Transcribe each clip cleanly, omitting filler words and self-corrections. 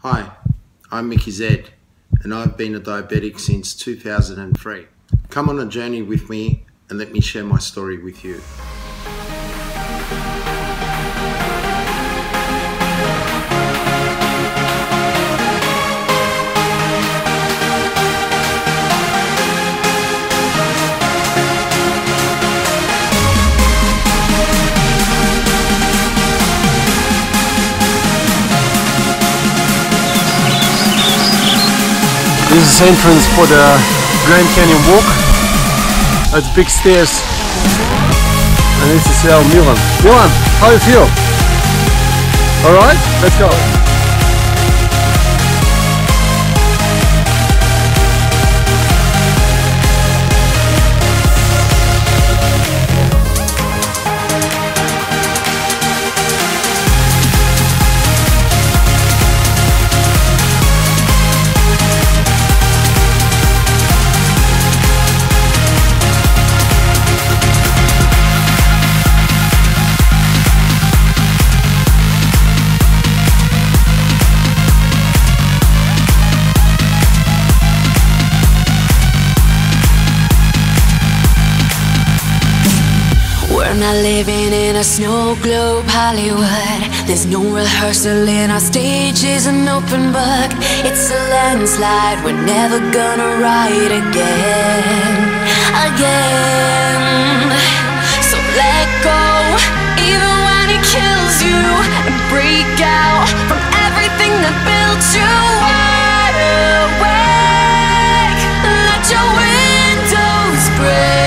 Hi, I'm Miki Z and I've been a diabetic since 2003. Come on a journey with me and let me share my story with you. This is the entrance for the Grand Canyon walk. That's big stairs. And this is Milan. Milan, how do you feel? Alright, let's go. We're not living in a snow globe Hollywood. There's no rehearsal in our stage is an open book. It's a landslide, we're never gonna ride again. So let go, even when it kills you, and break out from everything that built you wide awake. Let your windows break.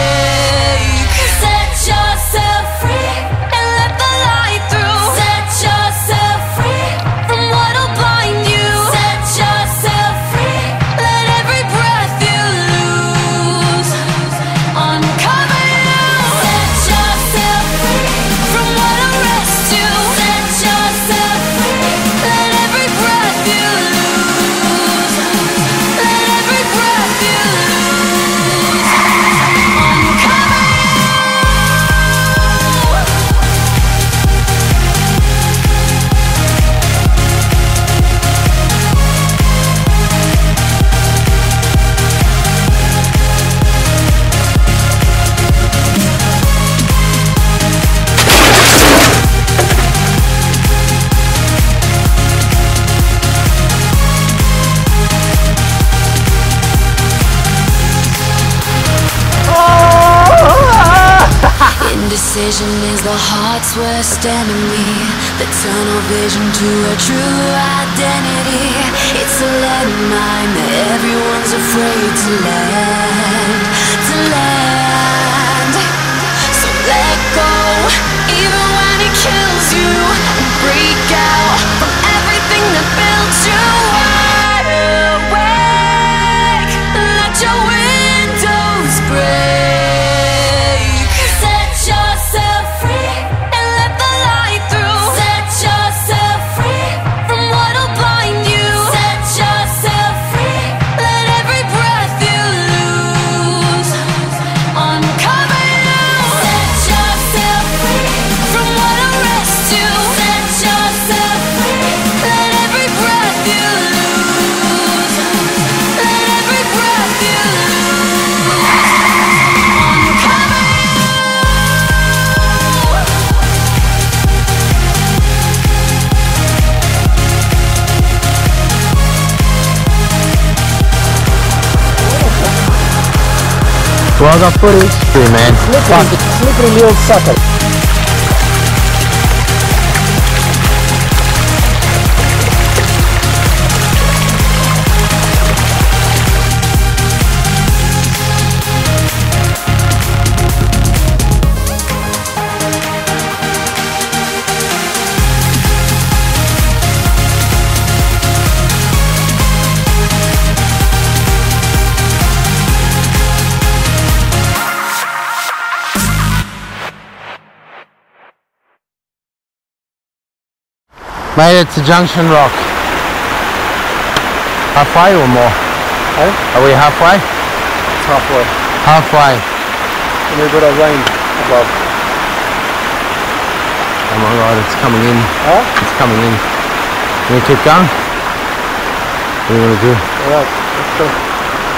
Indecision is the heart's worst enemy, the tunnel vision to a true identity. It's a landmine that everyone's afraid to land. So let go, even when it kills you, and break out from everything that built you wide awake. Let your windows break. Well, got footage. Hey, man. Slippery little sucker. Mate, it's a junction rock. Halfway or more? Hey? Are we halfway? It's halfway. Halfway. And we've got a rain above. Oh my god, it's coming in. Huh? It's coming in. Can we keep going? What do you want to do? Alright, let's go.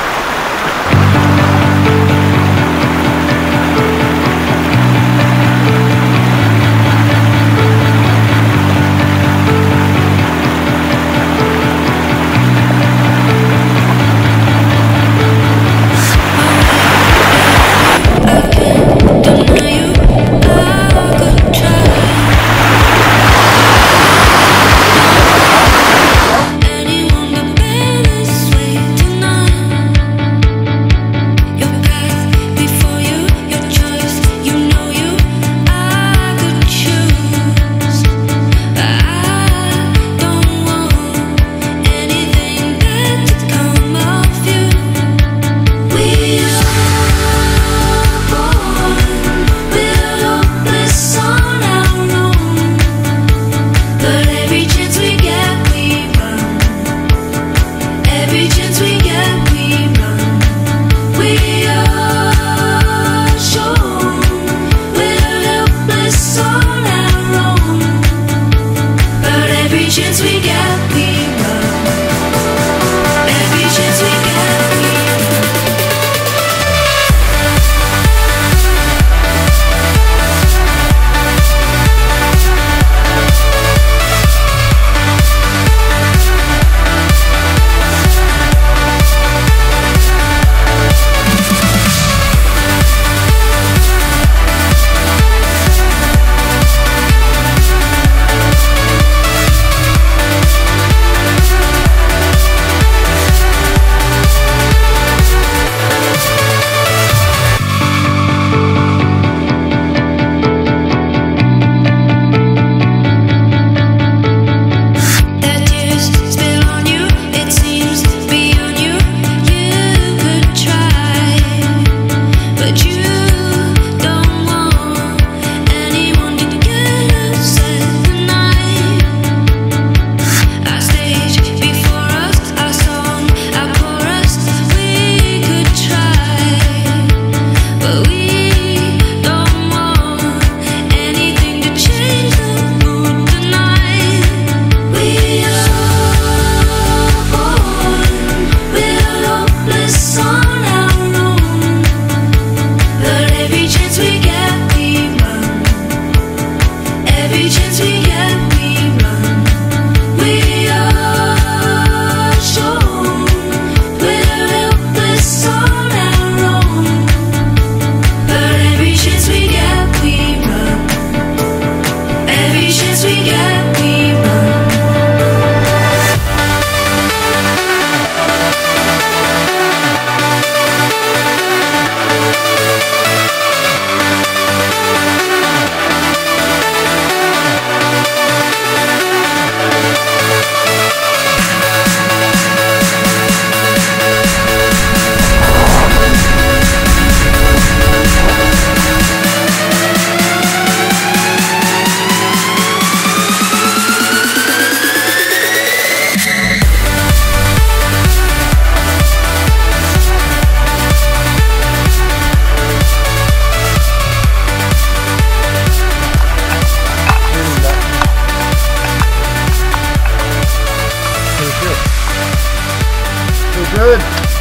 Good.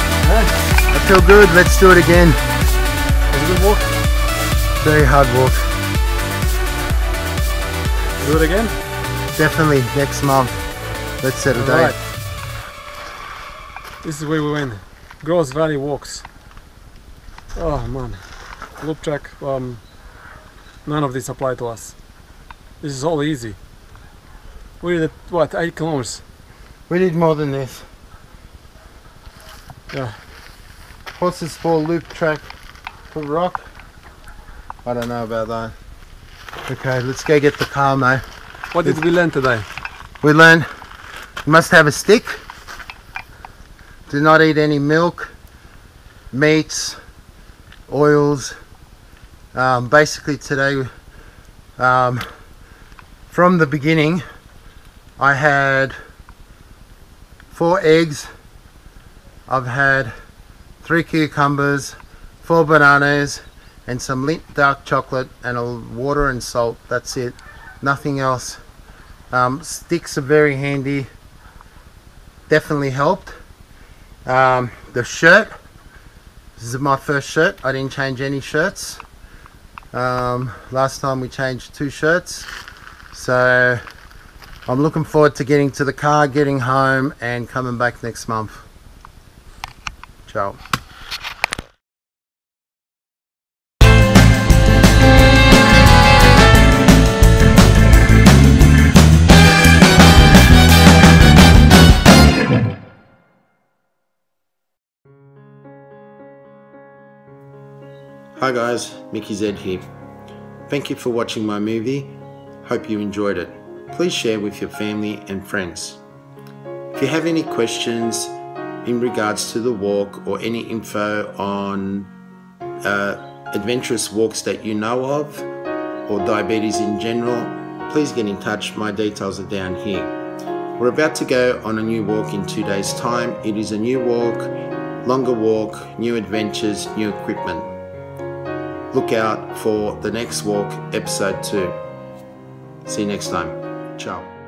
I feel good. Let's do it again. Was it a good walk? Very hard walk. Do it again? Definitely next month. Let's set a date. Right. This is where we went. Gross Valley walks. Oh man. Loop track. None of this apply to us. This is all easy. We did what, 8 kilometers? We did more than this. Yeah. Horses for loop track for rock. I don't know about that. Okay, let's go get the car, mate. What did we learn today? We learned you must have a stick. Do not eat any milk, meats, oils. Basically today, from the beginning, I had 4 eggs. I've had 3 cucumbers, 4 bananas, and some Lindt dark chocolate, and water and salt. That's it. Nothing else. Sticks are very handy. definitely helped. The shirt, this is my first shirt. I didn't change any shirts. Last time we changed 2 shirts. So I'm looking forward to getting to the car, getting home, and coming back next month. Ciao. Hi guys, Miki Z here. Thank you for watching my movie. Hope you enjoyed it. Please share with your family and friends. If you have any questions in regards to the walk or any info on adventurous walks that you know of or diabetes in general, please get in touch. My details are down here. We're about to go on a new walk in 2 days' time. It is a new walk, longer walk, new adventures, new equipment. Look out for the next walk, episode 2. See you next time. Ciao.